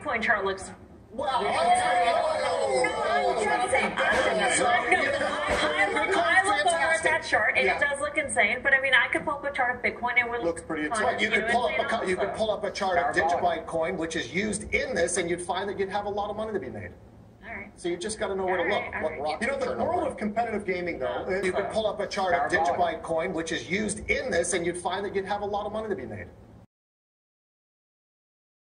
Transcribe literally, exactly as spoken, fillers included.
Bitcoin chart looks. Well, No, I'm saying I look over at that chart and Yeah. it does look insane. But I mean, I could pull up a chart of Bitcoin and it would Looks pretty insane. Right, you could pull up a co- you also. could pull up a chart of DigiByte Coin, which is used in this, and you'd find that you'd have a lot of money to be made. All right. So you just got to know where to All look. right, all What right. rock You know, to the turn world over. of competitive gaming, though, is You could pull up a chart of Parabolic. DigiByte Coin, which is used in this, and you'd find that you'd have a lot of money to be made.